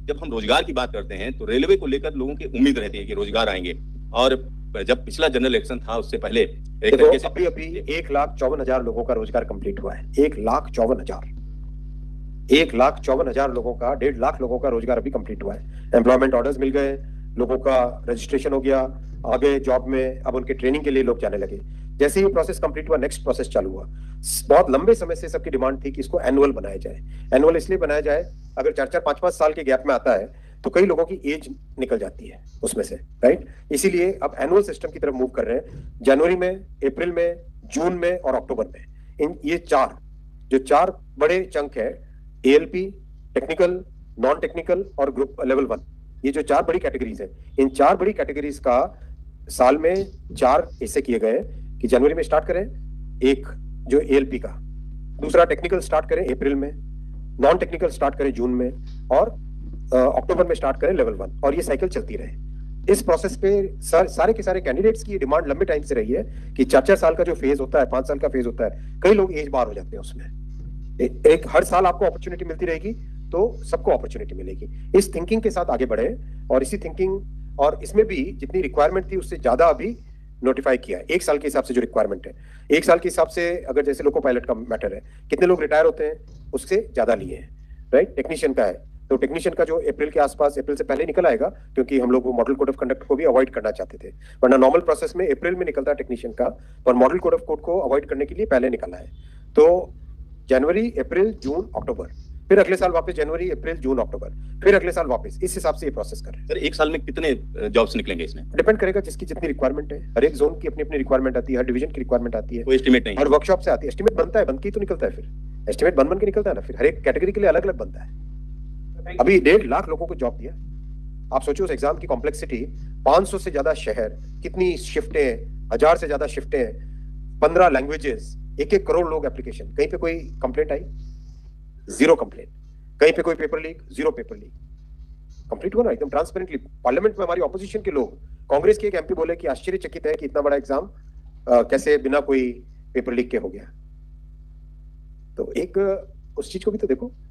जब हम रोजगार की बात करते हैं तो रेलवे को लेकर लोगों की उम्मीद रहती है कि रोजगार आएंगे, और जब पिछला जनरल इलेक्शन था उससे पहले एक तरीके से अभी 1,54,000 लोगों का रोजगार कंप्लीट हुआ है। 1,54,000 लोगों का, 1.5 लाख लोगों का रोजगार अभी कंप्लीट हुआ है। एम्प्लॉयमेंट ऑर्डर्स मिल गए, लोगों का रजिस्ट्रेशन हो गया, आगे जॉब में अब उनके ट्रेनिंग के लिए लोग जाने लगे। जैसे ही प्रोसेस कंप्लीट हुआ, नेक्स्ट प्रोसेस चालू हुआ। बहुत लंबे समय से सबकी डिमांड थी कि इसको एनुअल बनाया जाए। एनुअल इसलिए बनाया जाए, अगर 4-4, 5-5 साल के गैप में आता है तो कई लोगों की एज निकल जाती है उसमें से, राइट। इसीलिए अब एनुअल सिस्टम की तरफ मूव कर रहे हैं। जनवरी में, अप्रैल में, जून में और अक्टूबर में, इन ये चार बड़े चंक है, एएलपी, टेक्निकल, नॉन टेक्निकल और ग्रुप लेवल 1, ये जो 4 बड़ी कैटेगरीज है, इन 4 बड़ी कैटेगरीज का साल में 4 ऐसे किए गए कि जनवरी में स्टार्ट करें एक जो एएलपी का, दूसरा टेक्निकल स्टार्ट करें अप्रैल में, नॉन टेक्निकल स्टार्ट करें जून में, और अक्टूबर में स्टार्ट करें लेवल 1, और ये साइकिल चलती रहे। इस प्रोसेस पे सारे के सारे कैंडिडेट्स की डिमांड लंबे टाइम से रही है कि 4-4 साल का जो फेज होता है, 5 साल का फेज होता है, कई लोग एज बार हो जाते हैं उसमें। एक हर साल आपको अपॉर्चुनिटी मिलती रहेगी तो सबको अपॉर्चुनिटी मिलेगी। इस थिंकिंग के साथ आगे बढ़े, और इसी थिंकिंग और इसमें भी जितनी रिक्वायरमेंट थी उससे ज्यादा अभी नोटिफाई किया है। 1 साल के हिसाब से जो रिक्वायरमेंट है, 1 साल के हिसाब से, अगर जैसे लोको पायलट का मैटर है, कितने लोग रिटायर होते हैं उससे ज्यादा लिए हैं, राइट। टेक्नीशियन का है तो टेक्नीशियन का जो अप्रैल के आसपास, अप्रैल से पहले निकल आएगा, क्योंकि हम लोग वो मॉडल कोड ऑफ कंडक्ट को भी अवॉइड करना चाहते थे, वरना नॉर्मल प्रोसेस में अप्रैल में निकलता है टेक्नीशियन का, पर मॉडल कोड ऑफ कोड को अवॉइड करने के लिए पहले निकला है। तो जनवरी, अप्रैल, जून, अक्टूबर, फिर अगले साल वापस जनवरी, अप्रैल, जून, अक्टूबर, फिर अगले साल वापस, इस हिसाब से ये प्रोसेस कर रहे हैं। सर, 1 साल में कितने जॉब्स निकलेंगे इसमें? डिपेंड करेगा जिसकी जितनी रिक्वायरमेंट है। हर एक जोन की अपनी अपनी रिक्वायरमेंट आती है, हर डिवीजन की रिक्वायरमेंट आती है, कोई एस्टिमेट नहीं, हर वर्कशॉप से आती है। एस्टिमेट बनता है, बन के तो निकलता है, फिर एस्टिमेट बन के निकलता है ना, फिर हर एक कैटेगरी के लिए अलग अलग बनता है। अभी 1.5 लाख लोगों को जॉब दिया। आप सोचिए उस एग्जाम की कॉम्प्लेक्सिटी, 500 से ज्यादा शहर, कितनी शिफ्टें, 1000 से ज्यादा शिफ्टें, 15 लैंग्वेजेस, 1-1 करोड़ लोग एप्लीकेशन। कहीं पे कोई कंप्लेंट आई? 0 कंप्लेंट। कहीं पे कोई paper leak? 0 paper leak. Complete हुआ ना एकदम ट्रांसपेरेंटली। पार्लियामेंट में हमारी ऑपोजिशन के लोग, कांग्रेस के एक एमपी बोले कि आश्चर्यचकित है कि इतना बड़ा एग्जाम कैसे बिना कोई पेपर लीक के हो गया। तो एक उस चीज को भी तो देखो।